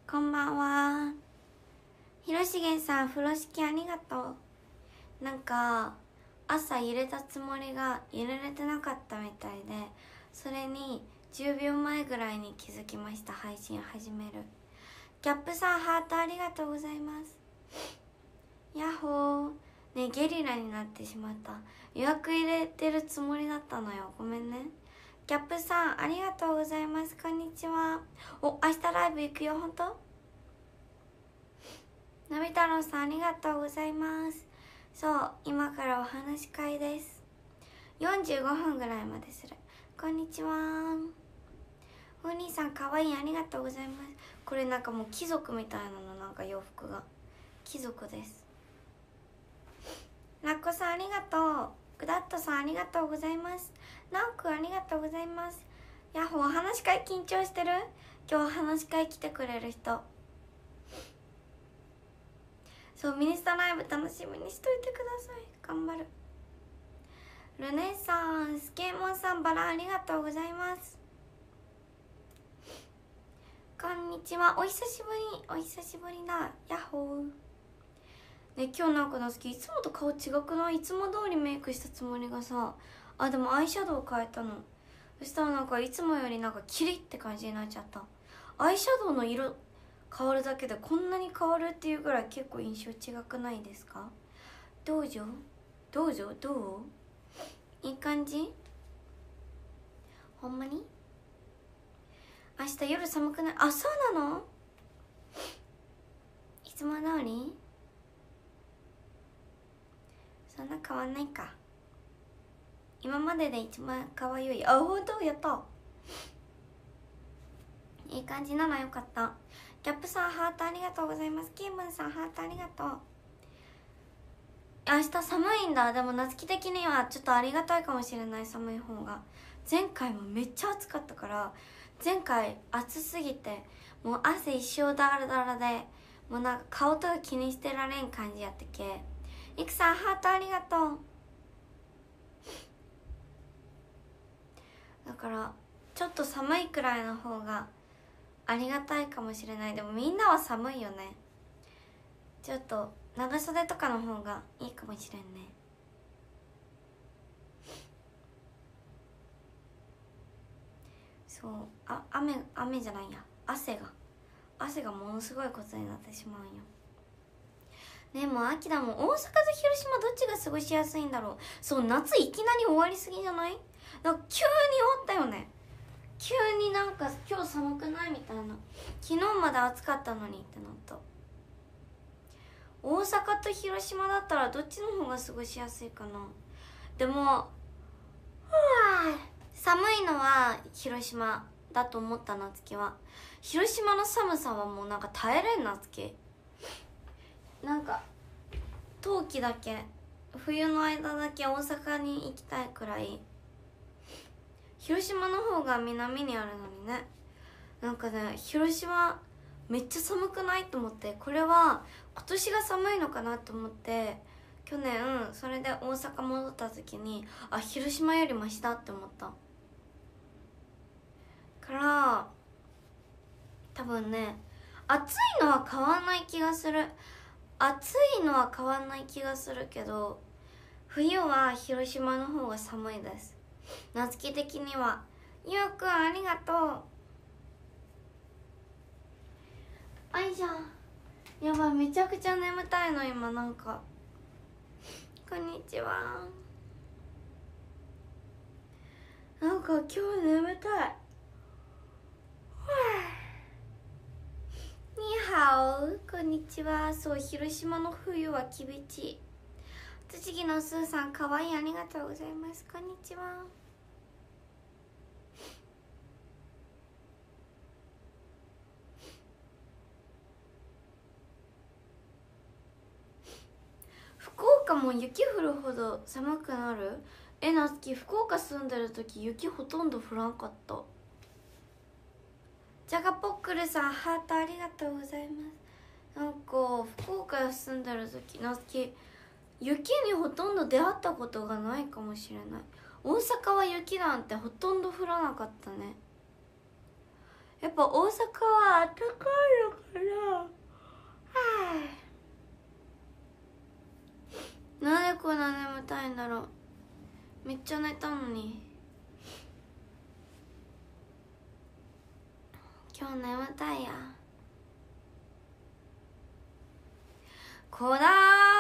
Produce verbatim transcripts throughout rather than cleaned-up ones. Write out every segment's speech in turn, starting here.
こんばんは。ひろしげんさん、風呂敷ありがとう。なんか朝入れたつもりが入れれてなかったみたいで、それにじゅうびょうまえぐらいに気づきました。配信始める。キャップさん、ハートありがとうございます。ヤッホー。ね、ゲリラになってしまった。予約入れてるつもりだったのよ、ごめんね。キャップさん、ありがとうございます。こんにちは。お、明日ライブ行くよ。本当？のび太郎さん、ありがとうございます。そう、今からお話し会です。よんじゅうごふんぐらいまでする。こんにちは。お兄さん、かわいい。ありがとうございます。これなんかもう貴族みたいなの、なんか洋服が貴族です。ラッコさん、ありがとう。グダットさん、ありがとうございます。ナオくん、ありがとうございます。ヤッホー。お話し会緊張してる？今日お話し会来てくれる人。そう、ミニスタライブ楽しみにしといてください。頑張る。ルネさん、スケモンさん、バラありがとうございます。こんにちは。お久しぶり。お久しぶりだ。ヤッホー。ね、今日なんかなすき、いつもと顔違くない？いつも通りメイクしたつもりがさ、あ、でもアイシャドウ変えたの。そしたらなんかいつもよりなんかキリって感じになっちゃった。アイシャドウの色変わるだけでこんなに変わるっていうぐらい結構印象違くないですか？どうぞどうぞ。どう？いい感じ？ほんまに？明日夜寒くない？あ、そうなの？いつも通り？そんな変わんないか。今までで一番可愛い。あ、ほんと？やった。いい感じならよかった。キャップさん、ハートありがとうございます。キームンさん、ハートありがとう。明日寒いんだ。でも夏希的にはちょっとありがたいかもしれない。寒い方が。前回もめっちゃ暑かったから、前回暑すぎてもう汗一生だらだらで、もうなんか顔とか気にしてられん感じやってけ。いくさん、ハートありがとう。だからちょっと寒いくらいの方がありがたいかもしれない。でもみんなは寒いよね。ちょっと長袖とかの方がいいかもしれんね。そう、あ、雨雨じゃないや、汗が汗がものすごいことになってしまうんよね。もう秋だもん。大阪と広島どっちが過ごしやすいんだろう。そう、夏いきなり終わりすぎじゃない？なんか急に終わったよね。急になんか今日寒くないみたいな。昨日まで暑かったのにってなった。大阪と広島だったらどっちの方が過ごしやすいかな。でも寒いのは広島だと思った夏希は。広島の寒さはもうなんか耐えれん。夏希なんか冬季だけ、冬の間だけ大阪に行きたいくらい。広島の方が南にあるのにね。なんかね、広島めっちゃ寒くないと思って、これは今年が寒いのかなと思って、去年それで大阪戻った時に、あ、広島よりマシだって思ったから多分ね、暑いのは変わんない気がする。暑いのは変わんない気がするけど、冬は広島の方が寒いです。夏希的には。ゆうくん、ありがとう。あいじゃん。やばい、めちゃくちゃ眠たいの今。なんかこんにちは。なんか今日眠たい。にはお、こんにちは。そう、広島の冬は厳しい。栃木のすーさん、かわいい。ありがとうございます。こんにちは。福岡も雪降るほど寒くなる？え、なつき、福岡住んでる時雪ほとんど降らんかった。じゃがポックルさん、ハートありがとうございます。なんか福岡住んでる時、なつき雪にほとんど出会ったことがないかもしれない。大阪は雪なんてほとんど降らなかったね。やっぱ大阪は暖かいのかな。 こんな眠たいんだろう。めっちゃ寝たのに。今日眠たいや。粉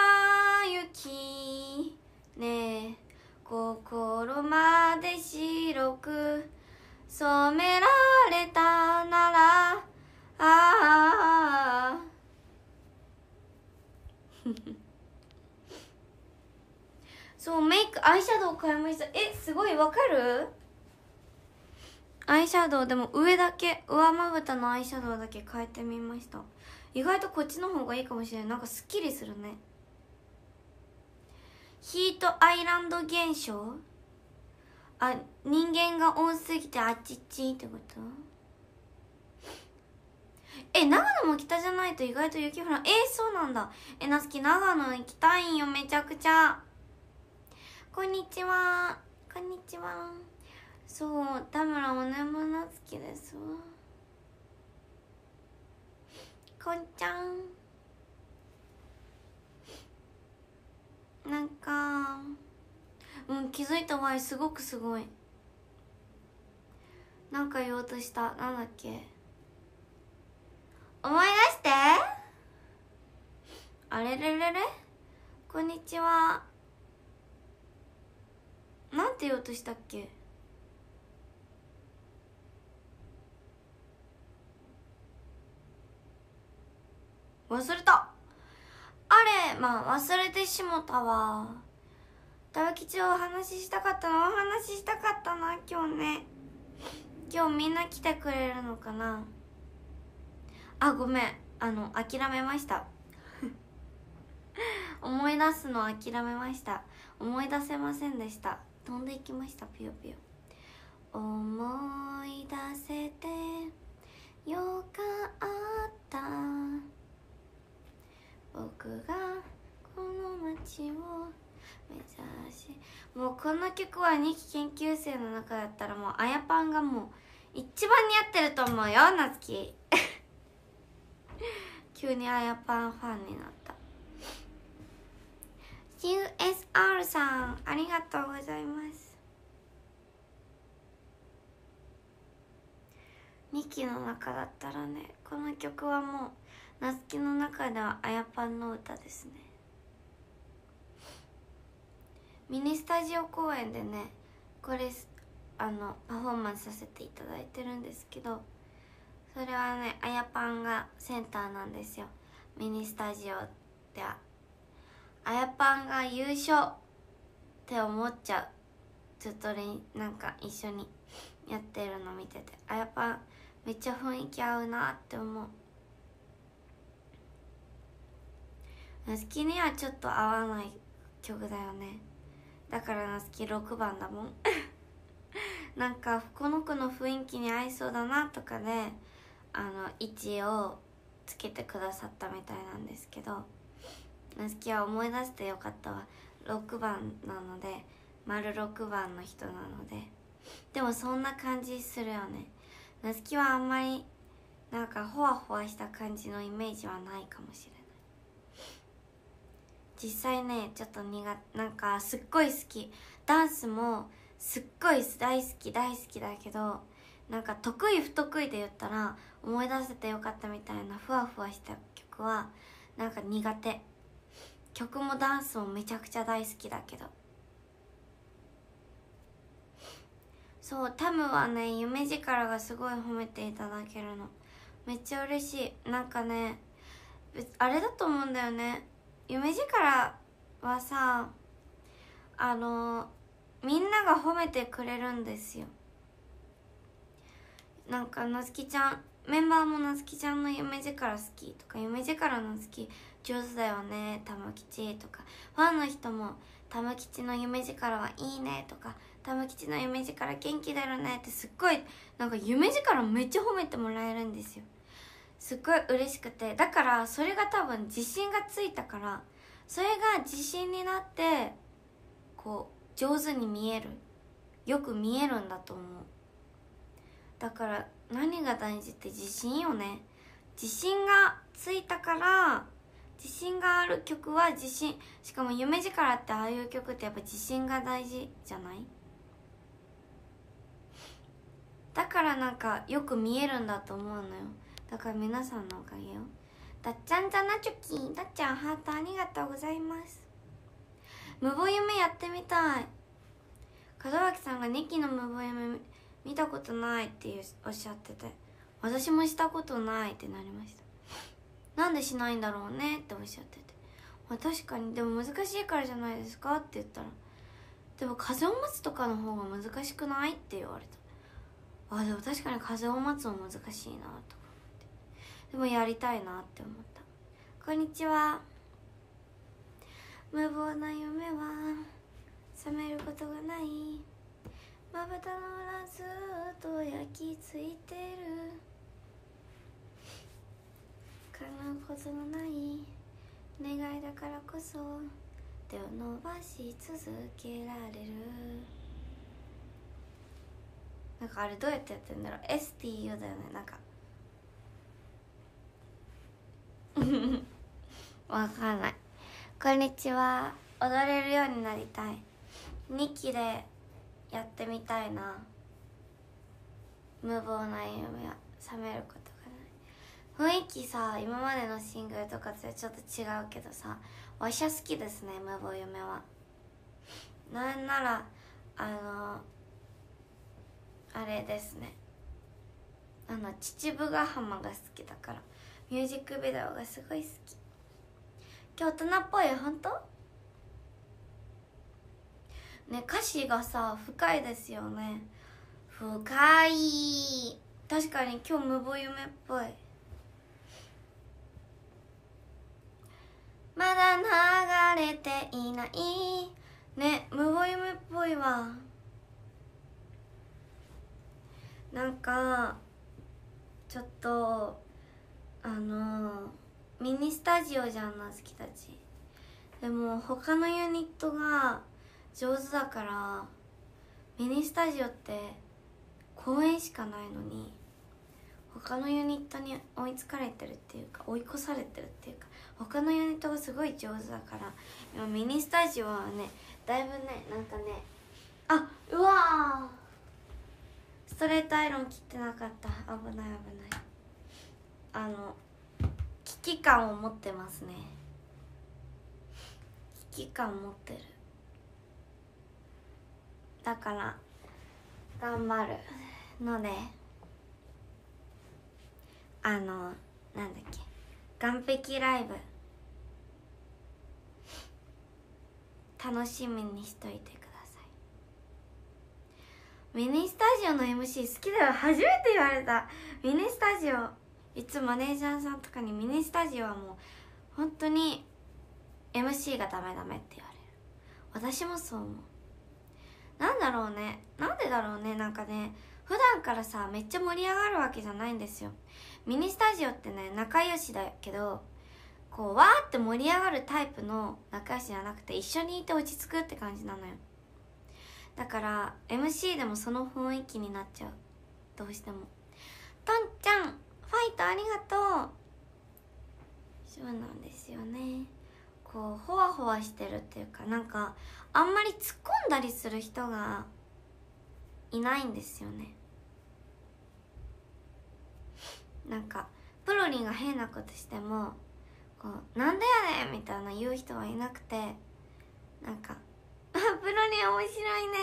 雪ねえ心まで白く染められたならああそうメイクアイシャドウ買いました。えすごいわかる？アイシャドウでも上だけ上まぶたのアイシャドウだけ変えてみました。意外とこっちの方がいいかもしれない。なんかすっきりするね。ヒートアイランド現象。あ、人間が多すぎてあっちっちってこと？え、長野も北じゃないと意外と雪降らん。えー、そうなんだ。え、なつき長野行きたいんよめちゃくちゃ。こんにちは。こんにちは。そう、田村おねむなつきですわ。こんちゃん。なんかうん気づいたわい。すごくすごい。なんか言おうとした。なんだっけ。思い出して。あれれれれ。こんにちは。なんて言おうとしたっけ。忘れた。あれまあ忘れてしもたわ。大吉お話ししたかったな。お話ししたかったな今日ね。今日みんな来てくれるのかな。あごめんあの諦めました思い出すの諦めました。思い出せませんでした。飛んでいきました。ピヨピヨ。思い出せてよかった僕がこの街を目指し。もうこの曲はにき研究生の中だったらもうあやぱんがもう一番似合ってると思うよなつき急にあやぱんファンになった。 シーエスアール さんありがとうございます。にきの中だったらねこの曲はもうなつきの中ではあやぱんの歌ですね。ミニスタジオ公演でねこれあのパフォーマンスさせていただいてるんですけど、それはねあやぱんがセンターなんですよ。ミニスタジオではあやぱんが優勝って思っちゃう。ずっとなんか一緒にやってるの見ててあやぱんめっちゃ雰囲気合うなって思う。なつきにはちょっと合わない曲だよね。だからなつきろくばんだもんなんかこの子の雰囲気に合いそうだなとかであの位置をつけてくださったみたいなんですけど、なつきは思い出してよかったわ。ろくばんなので丸ろくばんの人なので。でもそんな感じするよね。なつきはあんまりなんかホワホワした感じのイメージはないかもしれない。実際ねちょっと苦手。なんかすっごい好き。ダンスもすっごい大好き大好きだけど、なんか得意不得意で言ったら思い出せてよかったみたいなふわふわした曲はなんか苦手。曲もダンスもめちゃくちゃ大好きだけど。そうタムはね夢力がすごい褒めていただけるのめっちゃ嬉しい。なんかねあれだと思うんだよね。夢力はさあのみんなが褒めてくれるんですよ。なんかなつきちゃんメンバーもなつきちゃんの夢力好きとか夢力の好き上手だよねたむきちとか、ファンの人もたむきちの夢力はいいねとかたむきちの夢力元気出るねってすっごいなんか夢力めっちゃ褒めてもらえるんですよ。すっごい嬉しくて、だからそれが多分自信がついたからそれが自信になってこう上手に見えるよく見えるんだと思う。だから何が大事って自信よね。自信がついたから自信がある曲は自信、しかも夢力ってああいう曲ってやっぱ自信が大事じゃない？だからなんかよく見えるんだと思うのよ。だから皆さんのおかげよ。だっちゃんじゃなチョキ、だっちゃんハートありがとうございます。無謀夢やってみたい。門脇さんがにきの無謀夢見たことないっておっしゃってて、私もしたことないってなりました。なんでしないんだろうねっておっしゃってて、まあ、確かにでも難しいからじゃないですかって言ったら、でも風を待つとかの方が難しくないって言われた。あ、でも確かに風を待つも難しいなとか思って、でもやりたいなって思った。こんにちは。無謀な夢は覚めることがない、まぶたの裏ずっと焼き付いてる、叶うことのない願いだからこそ手を伸ばし続けられる。なんかあれどうやってやってんだろう。 エスティーユー だよね。なんかわかんない。こんにちは。踊れるようになりたい。にきでやってみたいな。無謀な夢は覚めることがない。雰囲気さ、今までのシングルとかとちょっと違うけどさ、わしゃ好きですね、無謀夢は。なんならあのあれですね、あの秩父ヶ浜が好きだからミュージックビデオがすごい好き。今日大人っぽい。ほんとね、歌詞がさ深いですよね。深い。確かに今日無謀夢っぽい。まだ流れていないね、無謀夢っぽいわ。なんかちょっとあのミニスタジオじゃん、なずきたち。でも他のユニットが上手だからミニスタジオって公演しかないのに他のユニットに追いつかれてるっていうか追い越されてるっていうか、他のユニットがすごい上手だから今ミニスタジオはねだいぶね、なんかね、あ、うわーストレートアイロン切ってなかった。危ない危ない。あの危機感を持ってますね。危機感持ってる。だから頑張るので、あのなんだっけ、岸壁ライブ楽しみにしといてください。ミニスタジオの エムシー 好きだよ。初めて言われた。ミニスタジオ、いつもマネージャーさんとかにミニスタジオはもう本当に エムシー がダメダメって言われる。私もそう思う。なんだろうね、なんでだろうね。なんかね、普段からさめっちゃ盛り上がるわけじゃないんですよ。ミニスタジオってね、仲良しだけどこうわーって盛り上がるタイプの仲良しじゃなくて、一緒にいて落ち着くって感じなのよ。だから エムシー でもその雰囲気になっちゃう、どうしても。とんちゃんファイトありがとう。そうなんですよね。こうホワホワしてるっていうか、なんかあんまり突っ込んだりする人がいないんですよね。なんかプロリンが変なことしてもこうなんでやねんみたいな言う人はいなくて、なんかプロリン面白いね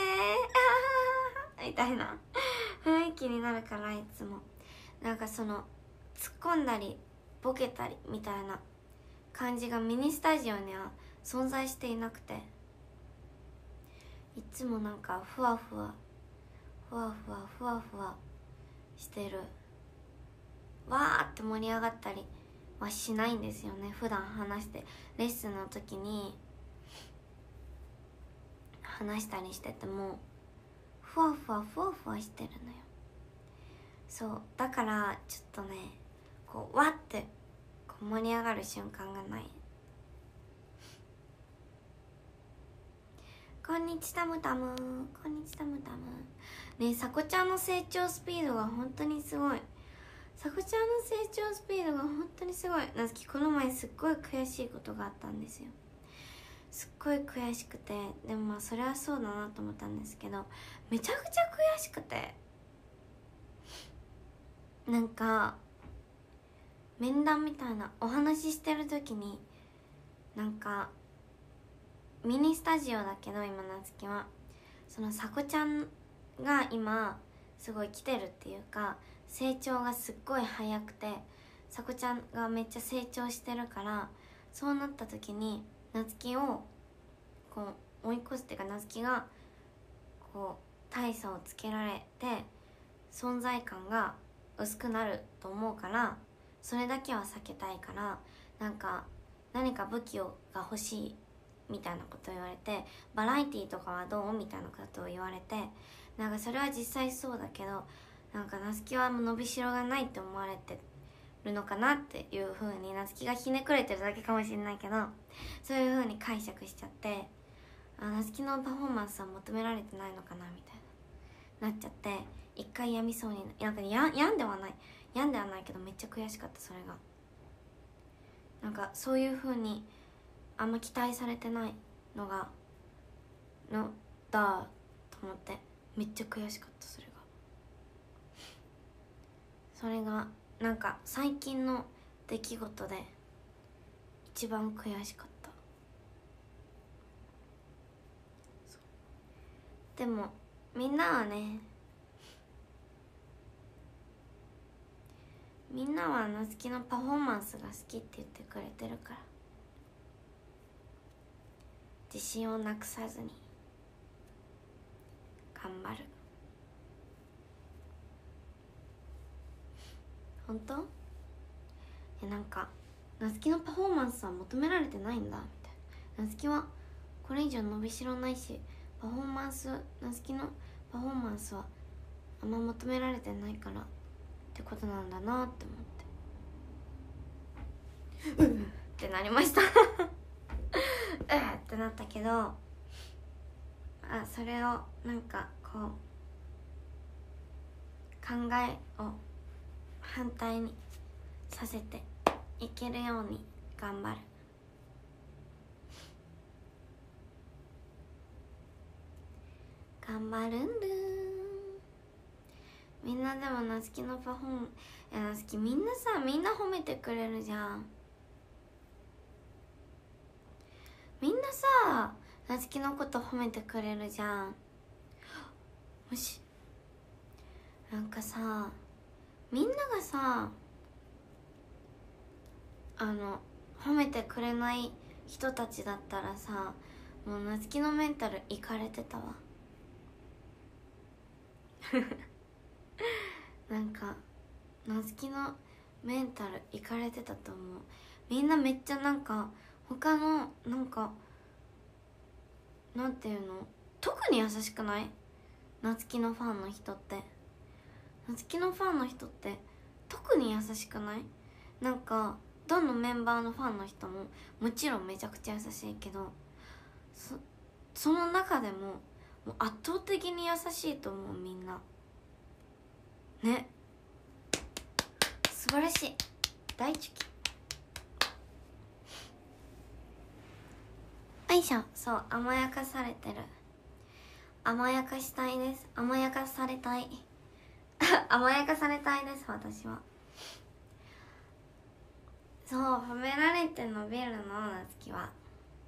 みたいな雰囲気になるから、いつもなんかその突っ込んだりボケたりみたいな感じがミニスタジオには存在していなくて、いつもなんかふわふわふわふわふわふわしてる、わーって盛り上がったりはしないんですよね。普段話してレッスンの時に話したりしててもふわふわふわふわしてるのよ。そうだからちょっとね、こうわってこう盛り上がる瞬間がない。こんにちたむたむ、こんにちたむたむね。さこちゃんの成長スピードが本当にすごい。 さこちゃんの成長スピードが本当にすごい。なつきこの前すっごい悔しいことがあったんですよ。すっごい悔しくて、でもまあそれはそうだなと思ったんですけど、めちゃくちゃ悔しくて、なんか面談みたいなお話ししてる時に、なんかミニスタジオだけど今なつきはそのさこちゃんが今すごい来てるっていうか、成長がすっごい早くて、さこちゃんがめっちゃ成長してるから、そうなった時になつきをこう追い越すっていうか、なつきがこう大差をつけられて存在感が薄くなると思うから、それだけは避けたいから、なんか何か武器をが欲しいみたいなことを言われて、バラエティーとかはどうみたいなことを言われて、なんかそれは実際そうだけど、なんかなつきはもう伸びしろがないって思われてるのかなっていう風に、なつきがひねくれてるだけかもしれないけど、そういう風に解釈しちゃって、あ、なつきのパフォーマンスは求められてないのかなみたいななっちゃって、一回病みそうにな、なんかや病んではない病んではないけどめっちゃ悔しかった。それがなんかそういう風にあんま期待されてないのがのだと思って、めっちゃ悔しかった。それがそれがなんか最近の出来事で一番悔しかった。でもみんなはね、みんなはなつきのパフォーマンスが好きって言ってくれてるから、自信をなくさずに頑張る。本当？いや、なんかなつきのパフォーマンスは求められてないんだみたいな。なつきはこれ以上伸びしろないし、パフォーマンスなつきのパフォーマンスはあんま求められてないからってことなんだなって思って、うんってなりましたうんってなったけど、あ、それをなんかこう考えを反対にさせていけるように頑張る。頑張るんるみんな。でもなつきのパフォーマンス、いやなつきみんなさ、みんな褒めてくれるじゃん。みんなさ、なつきのこと褒めてくれるじゃん。もしなんかさ、みんながさ、あの褒めてくれない人たちだったらさ、もうなつきのメンタルいかれてたわなんかなつきのメンタルいかれてたと思う。みんなめっちゃなんか他のなんかなんていうの、特に優しくない？なつきのファンの人って、なつきのファンの人って特に優しくない？なんかどのメンバーのファンの人ももちろんめちゃくちゃ優しいけど、そ, その中でももう圧倒的に優しいと思う。みんなね、素晴らしい。大好き。よいしょ。そう、甘やかされてる。甘やかしたいです。甘やかされたい甘やかされたいです、私は。そう、褒められて伸びるの、なつきは。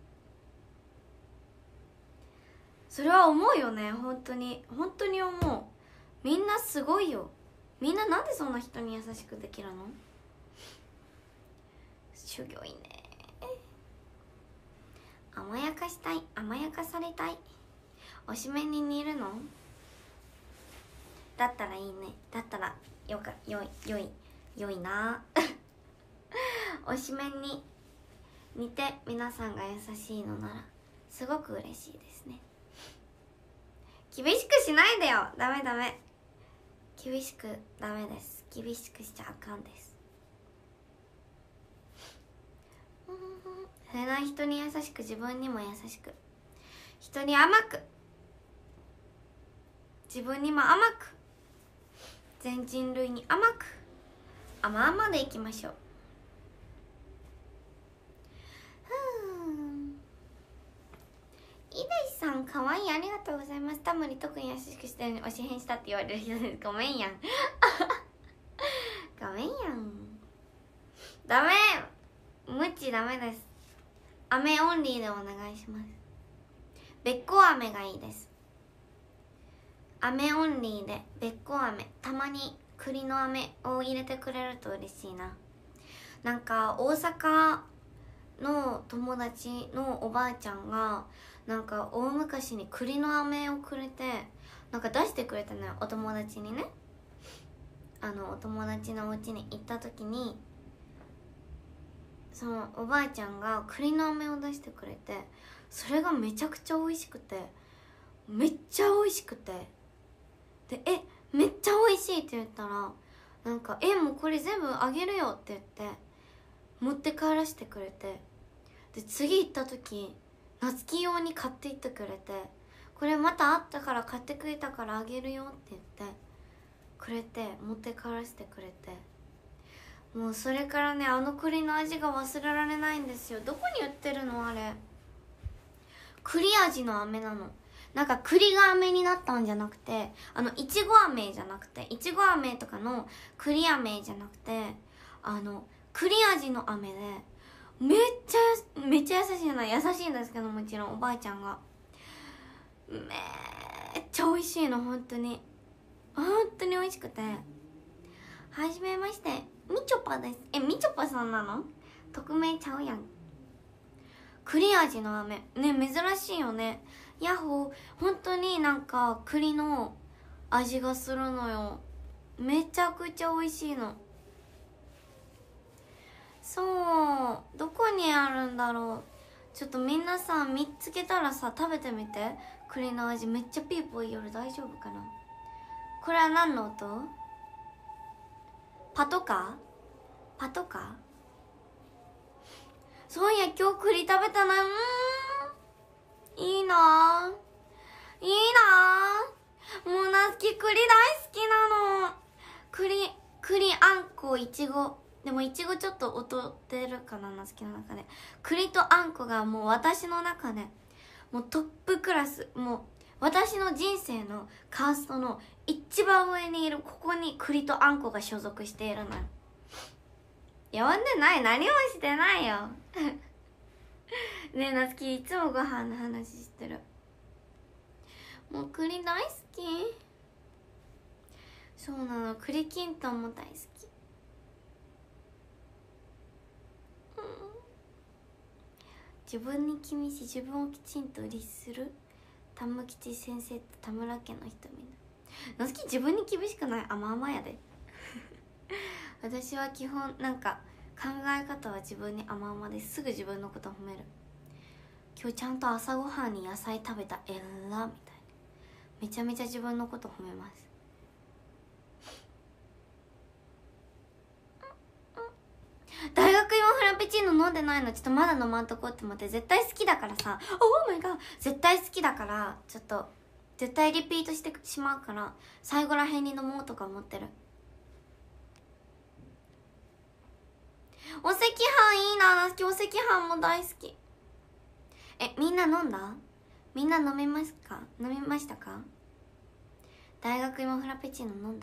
それは思うよね。本当に本当に思う。みんなすごいよ。みんななんでそんな人に優しくできるの？修行いいね。甘やかしたい、甘やかされたい。おしめに似るの？だったらいいね。だったらよかよいよいよいなおしめに似て皆さんが優しいのならすごく嬉しいですね。厳しくしないでよ。ダメダメ、厳しくダメです。厳しくしちゃあかんです。それな、人に優しく自分にも優しく、人に甘く自分にも甘く、全人類に甘く甘々でいきましょう。いでしさんかわいい、ありがとうございます。タムに特に優しくしてるのに推し変したって言われる人です。ごめんやんごめんやん。ダメ、ムチダメです。飴オンリーでお願いします。べっこ飴がいいです。飴オンリーでべっこ飴、たまに栗の飴を入れてくれると嬉しいな。なんか大阪の友達のおばあちゃんがなんか大昔に栗の飴をくれて、なんか出してくれたのよ、お友達にね。あのお友達のお家に行った時に、そのおばあちゃんが栗の飴を出してくれて、それがめちゃくちゃ美味しくて、めっちゃ美味しくて、でえめっちゃ美味しいって言ったら、なんかえもうこれ全部あげるよって言って持って帰らせてくれて、で次行った時夏希用に買っていってくれて、これまたあったから買ってくれたからあげるよって言ってくれて、持って帰らせてくれて、もうそれからね、あの栗の味が忘れられないんですよ。どこに売ってるのあれ。栗味の飴なの。なんか栗が飴になったんじゃなくて、あのいちご飴じゃなくて、いちご飴とかの栗飴じゃなくて、あの栗味の飴で、めっちゃめっちゃ優しいな、優しいんですけど、もちろんおばあちゃんがめっちゃ美味しいの、本当に本当に美味しくて。はじめまして、みちょぱです。え、みちょぱさんなの？匿名ちゃうやん。栗味の飴ね、珍しいよね。ヤッホー、本当になんか栗の味がするのよ。めちゃくちゃ美味しいの。そう、どこにあるんだろう。ちょっとみんなさ、見つけたらさ食べてみて。栗の味めっちゃピーポー夜大丈夫かな。これは何の音？パトカー？パトカー？そういや今日栗食べたな。うーん、いいなぁ、いいなぁ。もうなつき栗大好きなの。栗栗あんこいちご、でもいちごちょっと劣ってるかな、なつきの中で。栗とあんこがもう私の中でもうトップクラス。もう私の人生のカーストの一番上にいる、ここに栗とあんこが所属しているのよ。呼んでない、何もしてないよねえなつき、いつもご飯の話してる。もう栗大好き。そうなの、栗きんとんも大好き。うん、自分に厳しい、自分をきちんと律する田村吉先生と田村家の人みんな。なつき自分に厳しくない？甘々やで私は基本なんか考え方は自分に甘々です。すぐ自分のこと褒める。今日ちゃんと朝ごはんに野菜食べた、えらみたいな。めちゃめちゃ自分のこと褒めます。大学芋フラペチーノ飲んでないの。ちょっとまだ飲まんとこって思って。絶対好きだからさ、オーマイガー、絶対好きだからちょっと絶対リピートしてしまうから、最後らへんに飲もうとか思ってる。お赤飯いいな、なつきお赤飯も大好き。え、みんな飲んだ？みんな飲みますか？飲みましたか？大学芋フラペチーノ飲んだ？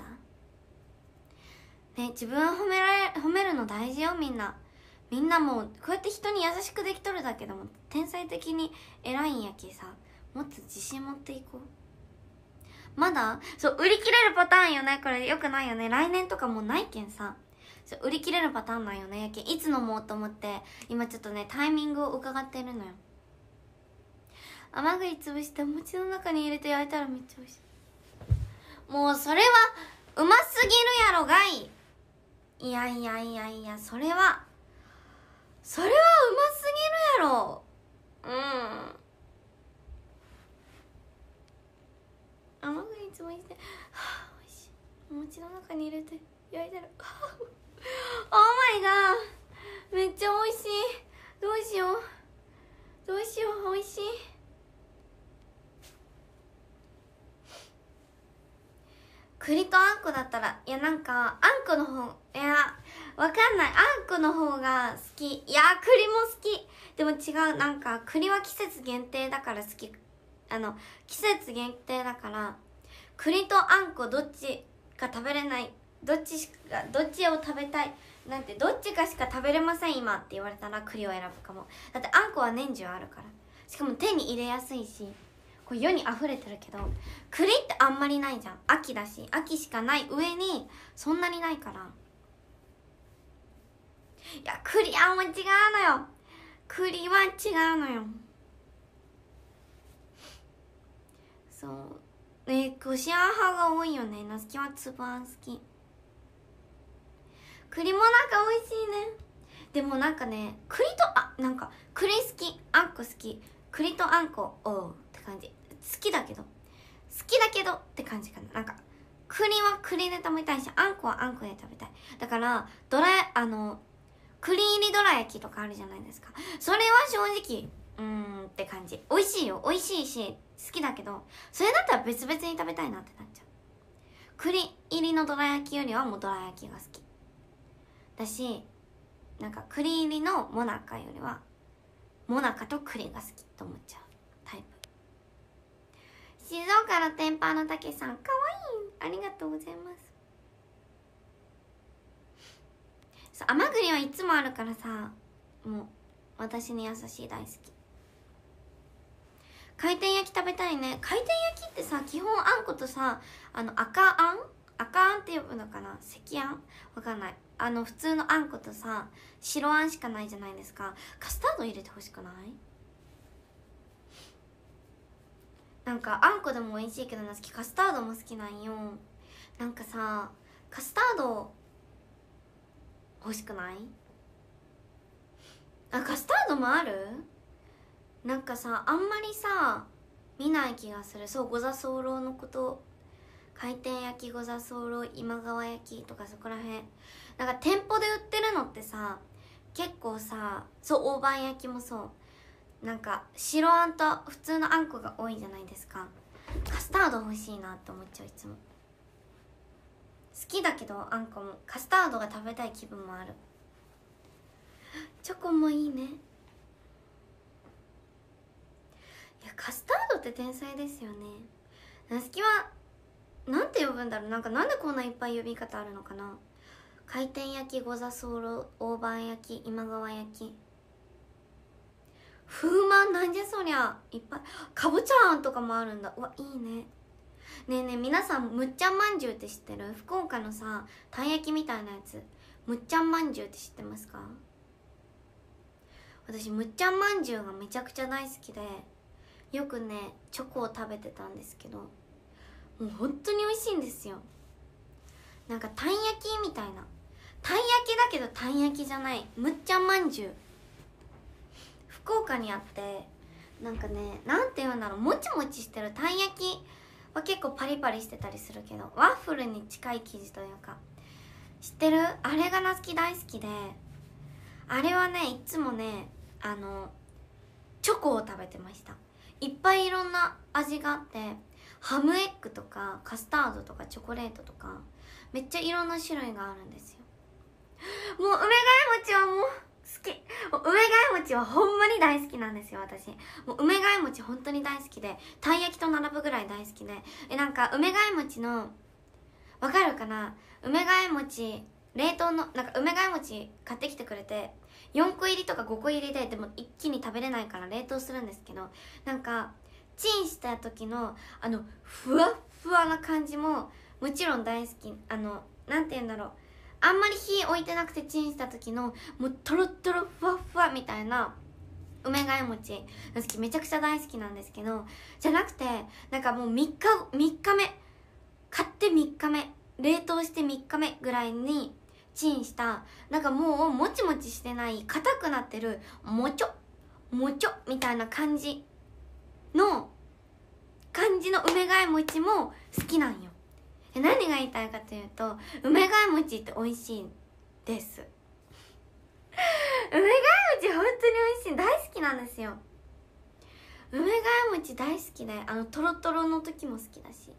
ね、自分を褒められ、褒めるの大事よ、みんな。みんなもうこうやって人に優しくできとるだけでも天才的に偉いんやけさ、もっと自信持っていこう。まだそう売り切れるパターンよね。これよくないよね。来年とかもうないけんさ、そう売り切れるパターンなんよね。やけんいつ飲もうと思って今ちょっとねタイミングを伺ってるのよ。甘栗潰してお餅の中に入れて焼いたらめっちゃ美味しい。もうそれはうますぎるやろがい。いやいやいやいや、それはそれはうますぎるやろ。うん、甘栗潰してはあ美味しい。お餅の中に入れて焼いたらはあオーマイガー、めっちゃ美味しい。どうしようどうしよう、美味しい。栗とあんこだったら、いやなんかあんこの方、いやわかんない。あんこの方が好き。いや栗も好き。でも違う。なんか栗は季節限定だから好き。あの季節限定だから栗とあんこどっちか食べれない、どっちしかどっちを食べたいなんて、どっちかしか食べれません今って言われたら栗を選ぶかも。だってあんこは年中あるから、しかも手に入れやすいし、こう世に溢れてるけど栗ってあんまりないじゃん。秋だし、秋しかない上にそんなにないから。いや栗あんは違うのよ。栗は違うのよ。そうね、こしあん派が多いよね。なすきはつぶあん好き。栗もなんか美味しいね。でもなんかね、栗とあなんか栗好き、あんこ好き、栗とあんこおうって感じ。好きだけど好きだけどって感じかな。なんか栗は栗で食べたいし、あんこはあんこで食べたい。だからどらあの栗入りどら焼きとかあるじゃないですか。それは正直うーんって感じ。美味しいよ、美味しいし好きだけど、それだったら別々に食べたいなってなっちゃう。栗入りのどら焼きよりはもうどら焼きが好きだし、なんか栗入りのもなかよりはもなかと栗が好きと思っちゃうタイプ。静岡の天パのたけさん、かわいい、ありがとうございます。そう、甘栗はいつもあるからさ、もう私に優しい、大好き。回転焼き食べたいね。回転焼きってさ、基本あんことさ、あの赤あん赤あんって呼ぶのかな、赤あんわかんない。あの普通のあんことさ、白あんしかないじゃないですか。カスタード入れてほしくない？なんかあんこでも美味しいけどな、好き。カスタードも好きなんよ。なんかさ、カスタード欲しくない？あ、カスタードもある？なんかさ、あんまりさ見ない気がする。そう、ご座候のこと、回転焼き、ご座候、今川焼きとかそこらへん。なんか店舗で売ってるのってさ、結構さ、そう、大判焼きもそう、なんか白あんと普通のあんこが多いじゃないですか。カスタード欲しいなって思っちゃう、いつも。好きだけどあんこもカスタードが食べたい気分もある。チョコもいいね。いや、カスタードって天才ですよね。なすきはなんて呼ぶんだろう。なんかなんでこんないっぱい呼び方あるのかな。回転焼き、ご座候、大判焼き、今川焼き、風まん、なんじゃそりゃ、いっぱい。かぼちゃあんとかもあるんだ。うわ、いいね。ねえねえ、皆さんむっちゃんまんじゅうって知ってる？福岡のさ、たい焼きみたいなやつ、むっちゃんまんじゅうって知ってますか？私むっちゃんまんじゅうがめちゃくちゃ大好きで、よくねチョコを食べてたんですけど、もう本当に美味しいんですよ。なんかたい焼きみたいな、たい焼きだけどたい焼きじゃないむっちゃんまんじゅう、福岡にあって、なんかね、なんて言うんだろう、もちもちしてる。たい焼きは結構パリパリしてたりするけど、ワッフルに近い生地というか、知ってる？あれがなすき大好きで、あれはね、いつもね、あのチョコを食べてました。いっぱいいろんな味があって、ハムエッグとかカスタードとかチョコレートとか、めっちゃいろんな種類があるんですよ。もう梅ヶ枝餅はもう好き。もう梅ヶ枝餅はほんまに大好きなんですよ、私。もう梅ヶ枝餅本当に大好きで、たい焼きと並ぶぐらい大好きで、えなんか梅ヶ枝餅の、わかるかな、梅ヶ枝餅冷凍の、なんか梅ヶ枝餅買ってきてくれて、よんこ入りとかごこ入りで、でも一気に食べれないから冷凍するんですけど、なんかチンした時のあのふわっふわな感じももちろん大好き。あのなんて言うんだろう、あんまり火置いてなくてチンした時のもうトロトロふわふわみたいな梅ヶ枝餅の好き、めちゃくちゃ大好きなんですけど、じゃなくて、なんかもうみっかみっかめ買ってみっかめ冷凍してみっかめぐらいにチンした、なんかもうもちもちしてない硬くなってるもちょもちょみたいな感じの感じの梅ヶ枝餅も好きなんよ。何が言いたいかというと、梅ヶ枝餅って美味しいです。梅ヶ枝餅本当に美味しい、大好きなんですよ。梅ヶ枝餅大好きで、あのトロトロの時も好きだし、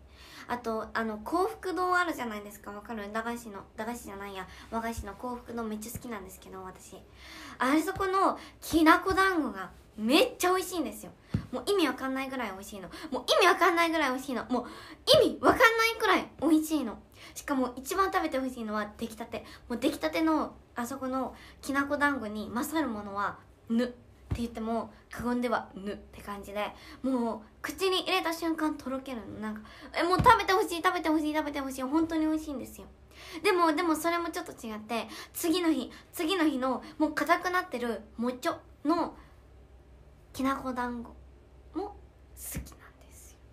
あとあの幸福堂あるじゃないですか。わかる？駄菓子の駄菓子じゃないや和菓子の幸福堂めっちゃ好きなんですけど、私あれそこのきなこ団子がめっちゃ美味しいんですよ。もう意味わかんないぐらい美味しいの。もう意味わかんないぐらい美味しいの。もう意味わかんないくらい美味しいの。しかも一番食べてほしいのは出来たて。もう出来たてのあそこのきなこ団子に勝るものはぬって言っても過言ではぬって感じで、もう口に入れた瞬間とろけるの。なんかえもう食べてほしい食べてほしい食べてほしい、本当に美味しいんですよ。でもでもそれもちょっと違って、次の日次の日のもう硬くなってるもちょのきなこ団子も好きなんですよ。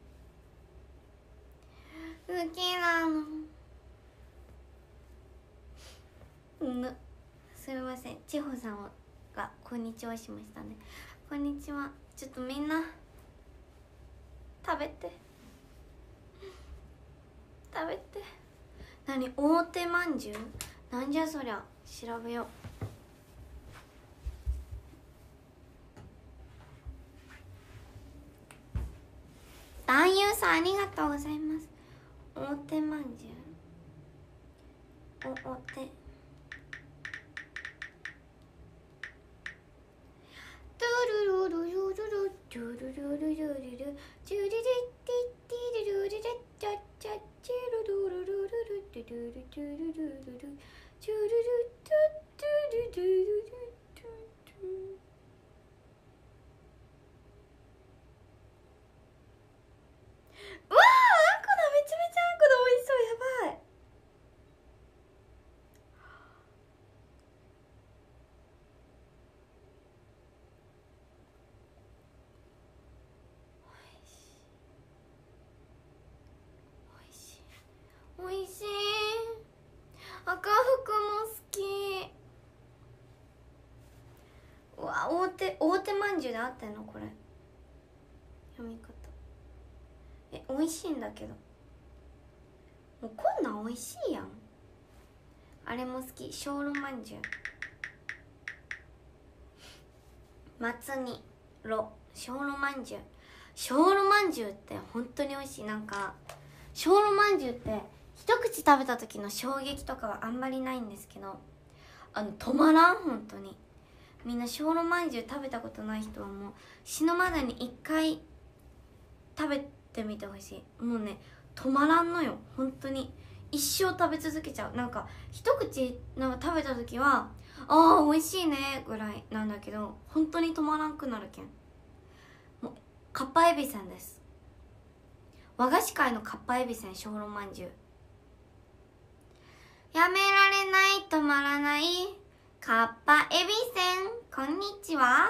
好きなの。ぬすみません、千穂さんがこんにちはしましたね。こんにちは。ちょっとみんな食べて食べて。何大手まんじゅうなんじゃそりゃ、調べよう。男優さんありがとうございます。大手まんじゅう、お大手トゥルルルルルルトゥルルルルルルチュルリリッティリルルレッチャッチャッチュルルルルルルトゥルルトゥルルルルチュルルトゥトゥルルルルトゥトゥ。うわー、あんこだ。めちゃめちゃあんこだ。美味しそう。やばい。おいしい。赤福も好き。うわ、大手大手まんじゅうであったのこれ読み方。え美味しいんだけど、もうこんなん美味しいやん。あれも好き、小炉まんじゅう。松にろ小炉まんじゅう。小炉まんじゅうって本当に美味しい。なんか小炉まんじゅうって一口食べた時の衝撃とかはあんまりないんですけど、あの止まらん。本当にみんな小炉まんじゅう食べたことない人はもう死ぬまでに一回食べてみてほしい。もうね止まらんのよ。本当に一生食べ続けちゃう。なんか一口なんか食べた時はあー美味しいねぐらいなんだけど、本当に止まらんくなるけん。もうかっぱえびせんです。和菓子界のかっぱえびせん小炉まんじゅう。やめられない止まらないかっぱえびせん、こんにちは。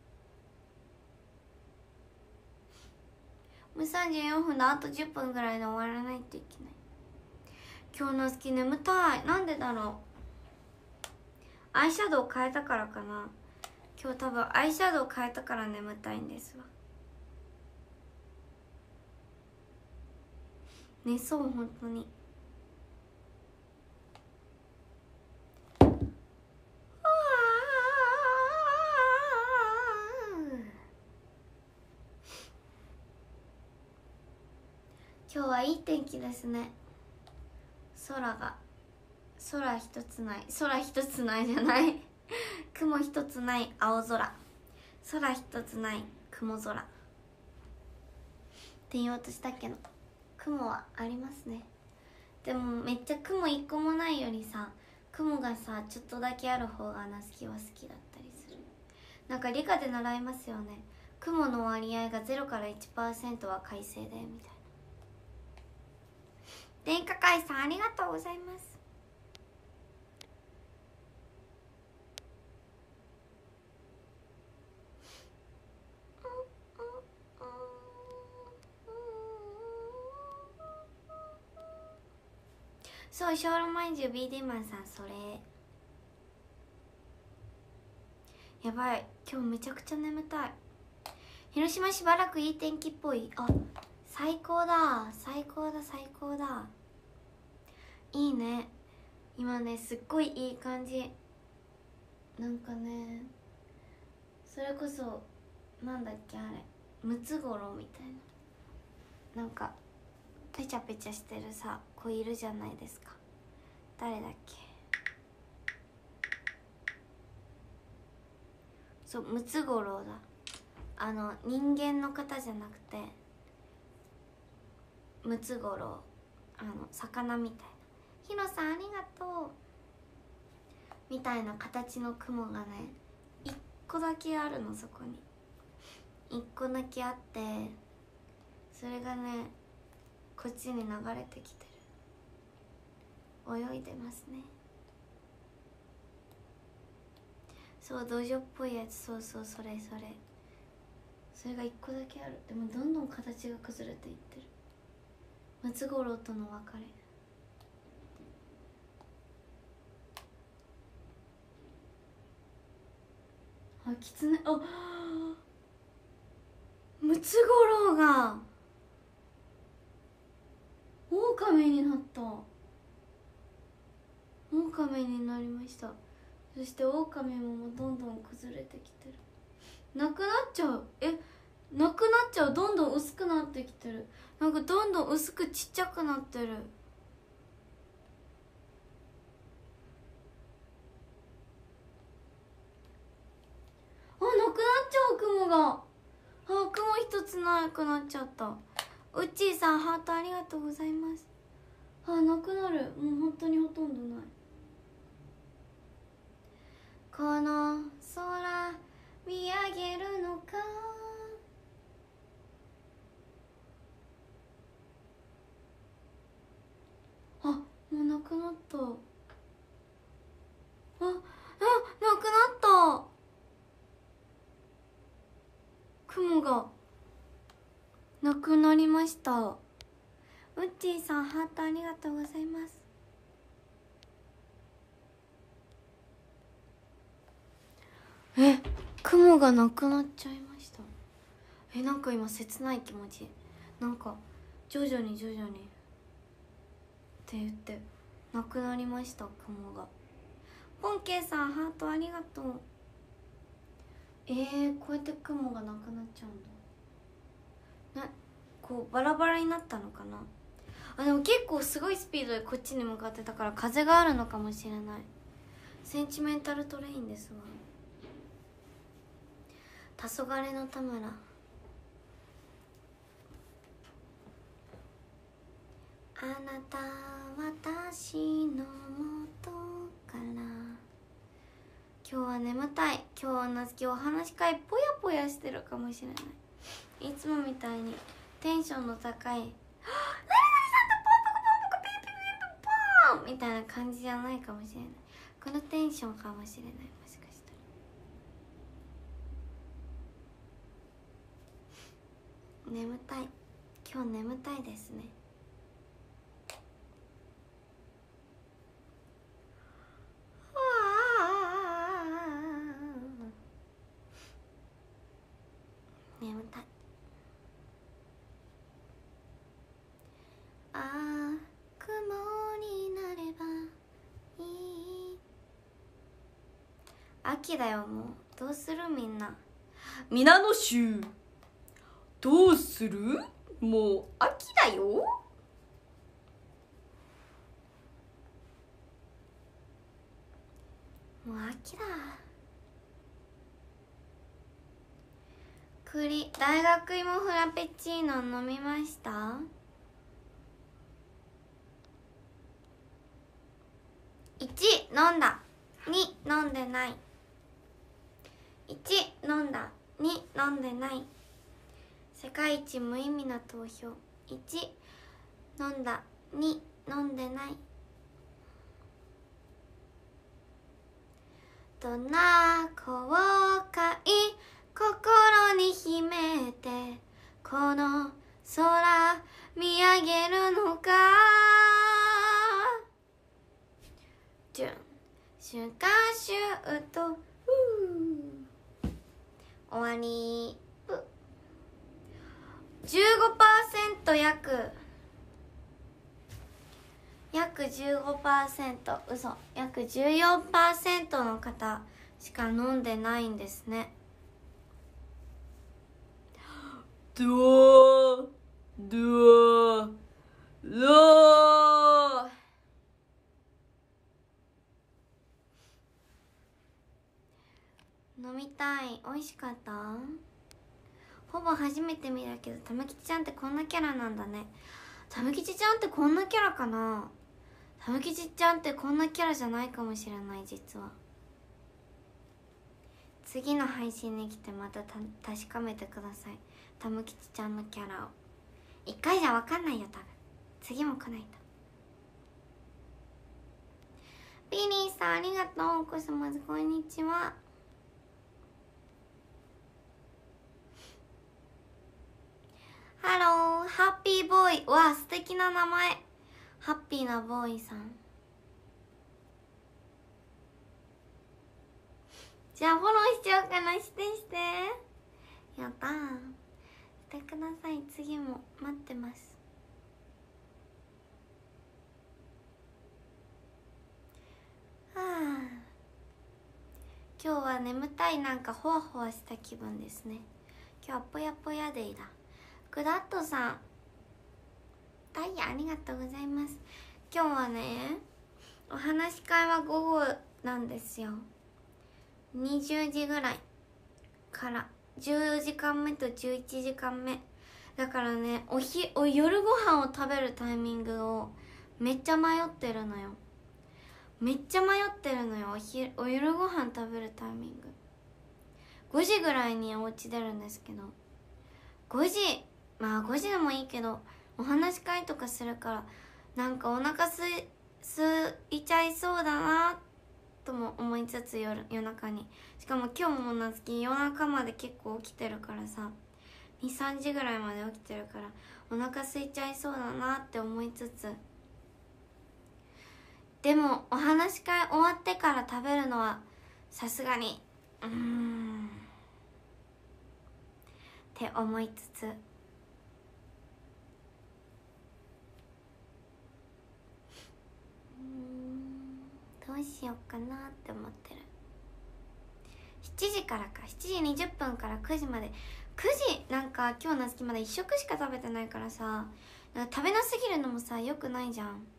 もうさんじゅうよんぷんであとじゅっぷんぐらいで終わらないといけない。今日の好き眠たい。なんでだろう。アイシャドウ変えたからかな。今日多分アイシャドウ変えたから眠たいんですわ。寝そう本当に。今日はいい天気ですね。空が空一つない空一つないじゃない雲一つない青空、空一つない雲空って言おうとしたけど、雲はありますね。でもめっちゃ雲一個もないよりさ、雲がさちょっとだけある方がナスキは好きだったりする。なんか理科で習いますよね。雲の割合がゼロからいちパーセントは快晴でみたいな。電化会さんありがとうございます。そう、小炉まんじゅう ビーディー マンさんそれ。やばい、今日めちゃくちゃ眠たい。広島しばらくいい天気っぽい。あ、最高だ最高だ最高だ。いいね。今ねすっごいいい感じ。なんかねそれこそなんだっけあれムツゴロウみたいな、なんかペチャペチャしてるさ子いるじゃないですか。誰だっけ。そう、ムツゴロウだ。あの人間の方じゃなくてムツゴロウ、あの魚みたいな。ヒロさんありがとうみたいな形の雲がね一個だけあるの。そこに一個だけあって、それがねこっちに流れてきてる。泳いでますね。そう、ドジョっぽいやつ。そうそう、それそれそれが一個だけある。でもどんどん形が崩れていってる。ムツゴロウとの別れ。あ、キツネ、あ、ムツゴロウが狼になった。狼になりました。そして狼もどんどん崩れてきてる。なくなっちゃう。え、なくなっちゃう。どんどん薄くなってきてる。なんかどんどん薄くちっちゃくなってる。あ、なくなっちゃう。雲が、あ、雲一つなくなっちゃった。うっちーさんハートありがとうございます。あ、なくなる。もう本当にほとんどない。この空見上げるのか。あ、もうなくなった。あ、あ、なくなった。雲がなくなりました。うっちーさんハートありがとうございます。え、雲がなくなっちゃいました。え、なんか今切ない気持ち。なんか徐々に徐々にって言ってなくなりました。雲が。ポンケイさんハートありがとう。えー、こうやって雲がなくなっちゃうんだ。な、こうバラバラになったのかな。あ、でも結構すごいスピードでこっちに向かってたから風があるのかもしれない。センチメンタルトレインですわ。黄昏の田村。あなた私のもとから今日は眠たい。今日はなつきお話し会ぽやぽやしてるかもしれない。いつもみたいにテンションの高い「何々さんとポンポコポンポコピーピーピーポーン」みたいな感じじゃないかもしれない。このテンションかもしれない。もしかしたら眠たい。今日眠たいですね。眠たい。ああ、雲になればいい。秋だよ。もうどうするみんな。皆の衆どうする。もう秋だよ。もう秋だ。栗、大学芋フラペチーノ飲みました？いち飲んだ、に飲んでない。いち飲んだ、に飲んでない。世界一無意味な投票。いち飲んだ、に飲んでない。どんな後悔心に秘めてこの空見上げるのか。じゅん瞬間シュート終わり。じゅうごパーセント 約約 じゅうごパーセント 嘘約 じゅうよんパーセント の方しか飲んでないんですね。ドゥオドゥオうおー、飲みたい。美味しかった。ほぼ初めて見たけど、たむきちちゃんってこんなキャラなんだね。たむきちちゃんってこんなキャラかな。たむきちちゃんってこんなキャラじゃないかもしれない。実は次の配信に来てまたた確かめてください。たむきちちゃんのキャラを。一回じゃ分かんないよ多分。次も来ないと。ビリーさんありがとう。おこそまずこんにちは。ハロー、ハッピーボーイ。わあ、素敵な名前。ハッピーなボーイさん。じゃあフォローしちゃおうかな。してしてやったー。してください。次も待ってます。はあ、今日は眠たい。なんかほわほわした気分ですね。今日はぽやぽやデイだ。グダットさんダイヤありがとうございます。今日はね、お話し会は午後なんですよ。にじゅうじぐらいからじゅうじかんめとじゅういちじかんめだからね、おひお夜ご飯を食べるタイミングをめっちゃ迷ってるのよ。めっちゃ迷ってるのよ。おひお夜ご飯食べるタイミングごじぐらいにお家出るんですけど、ごじ、まあごじでもいいけど、お話し会とかするからなんかお腹すいすいちゃいそうだなとも思いつつ、夜夜中に、しかも今日もなつき夜中まで結構起きてるからさ、にさんじぐらいまで起きてるからお腹空いちゃいそうだなって思いつつ、でもお話し会終わってから食べるのはさすがにうーんって思いつつ、どうしようかなって思ってる。しちじからか、しちじにじゅっぷんからくじまで。くじなんか今日なつきまだいっ食しか食べてないからさ、なんか食べなすぎるのもさよくないじゃん。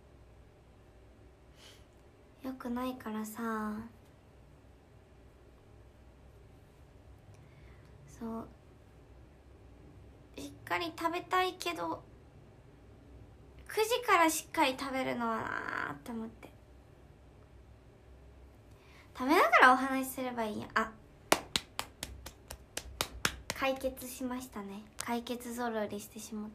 よくないからさ、そうしっかり食べたいけどくじからしっかり食べるのはなーって思って、食べながらお話しすればいいや。あ、解決しましたね。解決ぞろりしてしまった。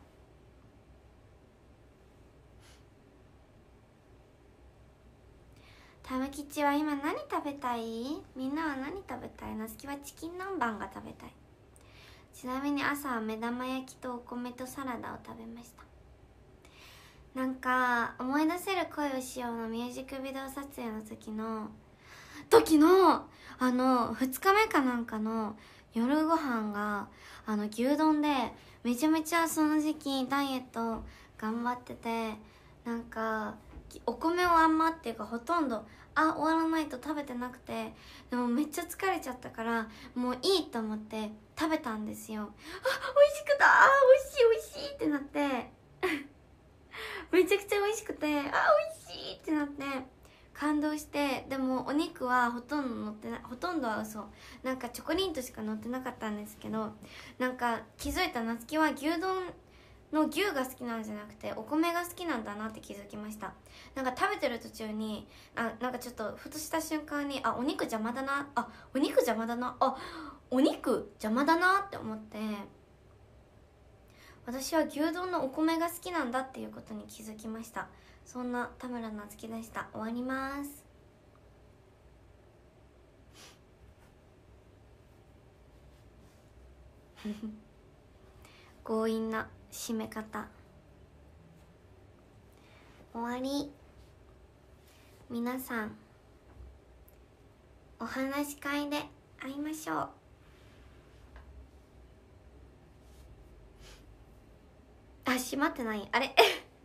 たむきちは今何食べたい？みんなは何食べたい？なつきはチキン南蛮が食べたい。ちなみに朝は目玉焼きとお米とサラダを食べました。なんか思い出せる恋をしようのミュージックビデオ撮影の時の時のあのふつかめかなんかの夜ご飯があの牛丼で、めちゃめちゃその時期ダイエット頑張ってて、なんかお米をあんまっていうかほとんどあ終わらないと食べてなくて、でもめっちゃ疲れちゃったからもういいと思って食べたんですよ。あ、美味しくた、あ美味しい美味しいってなってめちゃくちゃ美味しくて、あ美味しいってなって感動して、でもお肉はほとんど乗ってない、ほとんどは嘘、なんかチョコリンとしか乗ってなかったんですけど、なんか気づいたなつきは牛丼の牛が好きなんじゃなくてお米が好きなんだなって気づきました。なんか食べてる途中にあなんかちょっとふとした瞬間に、あお肉邪魔だな、あお肉邪魔だな、あお肉邪魔だなって思って、私は牛丼のお米が好きなんだっていうことに気づきました。そんな田村なつきでした。終わります。強引な締め方。終わり。皆さんお話し会で会いましょう。あ、閉まってない、あれ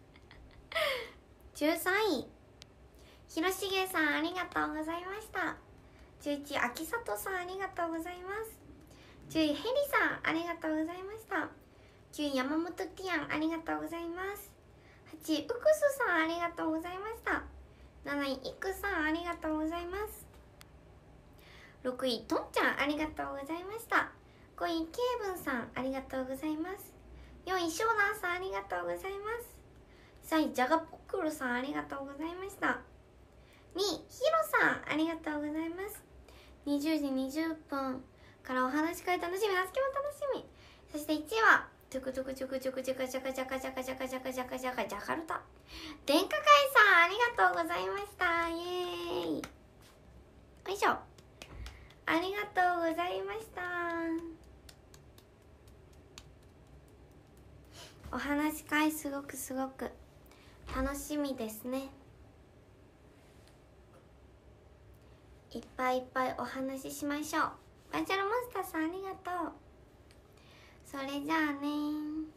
じゅうさんいひろしげさんありがとうございました。じゅういちいあきさとさんありがとうございます。じゅういへりさんありがとうございました。じゅうい山本ティアンありがとうございます。 ちいウクスさんありがとうございました。なないイクさんありがとうございます。ろくいとんちゃんありがとうございました。ごいケイブンさんありがとうございます。よんいショーナーさんありがとうございます。さんいジャガポックルさんありがとうございました。にいヒロさんありがとうございます。にじゅうじにじゅっぷんからお話し会楽しみ、なつきも楽しみ。そしていちいはトゥクトゥクトゥクトゥクジャカジャカジャカジャカジャカジャカジャカジャカジャカルタ電化会さんありがとうございました。イエーイ。よいしょ、ありがとうございました。お話し会すごくすごく楽しみですね。いっぱいいっぱいお話ししましょう。バーチャルモンスターさんありがとう。それじゃあね。